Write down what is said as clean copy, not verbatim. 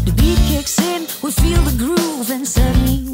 The beat kicks in, we feel the groove, and suddenly